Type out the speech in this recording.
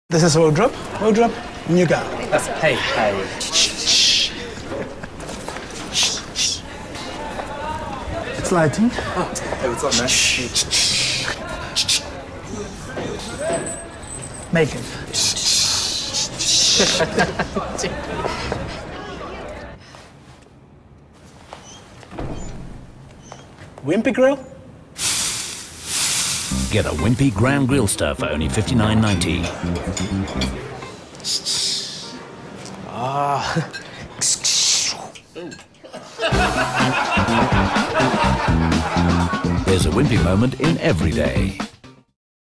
This is wardrobe. Wardrobe, new girl. That's hey. It's lighting. Oh, hey, what's up, man? Makeup. Wimpy grill? Get a Wimpy Grand Grill Stir for only $59.90. There's a Wimpy moment in every day.